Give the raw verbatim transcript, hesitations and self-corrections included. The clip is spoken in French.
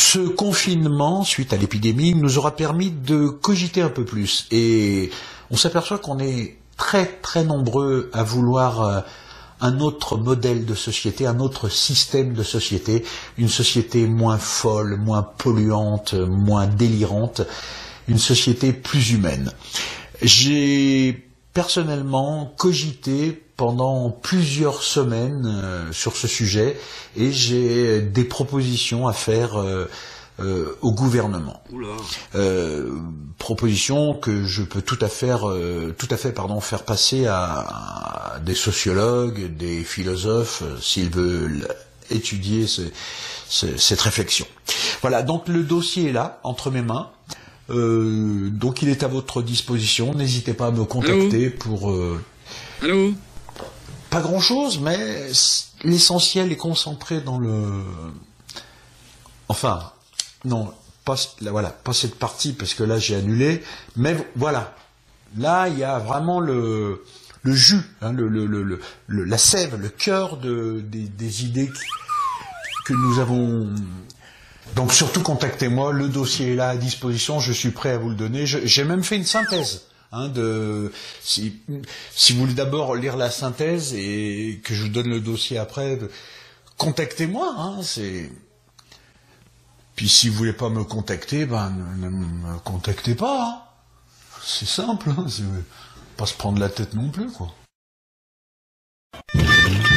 ce confinement, suite à l'épidémie, nous aura permis de cogiter un peu plus. Et on s'aperçoit qu'on est très très nombreux à vouloir euh, un autre modèle de société, un autre système de société, une société moins folle, moins polluante, moins délirante, une société plus humaine. J'ai personnellement cogité pendant plusieurs semaines euh, sur ce sujet et j'ai des propositions à faire euh, euh, au gouvernement. Euh, propositions que je peux tout à fait, euh, tout à fait pardon, faire passer à, à des sociologues, des philosophes, euh, s'ils veulent étudier ce, ce, cette réflexion. Voilà, donc le dossier est là, entre mes mains. Euh, donc il est à votre disposition. N'hésitez pas à me contacter. Allô pour... Euh, Allô pas grand-chose, mais l'essentiel est concentré dans le... Enfin, non, pas, voilà, pas cette partie, parce que là j'ai annulé, mais voilà. Là, il y a vraiment le, le jus, hein, le, le, le, le, la sève, le cœur de, des, des idées que nous avons... Donc surtout contactez-moi, le dossier est là à disposition, je suis prêt à vous le donner. J'ai même fait une synthèse. Hein, de, si, si vous voulez d'abord lire la synthèse et que je vous donne le dossier après, de, contactez-moi. Hein, c'est... Puis si vous voulez pas me contacter, ben ne, ne me contactez pas. Hein. C'est simple, hein, c'est... pas se prendre la tête non plus, quoi.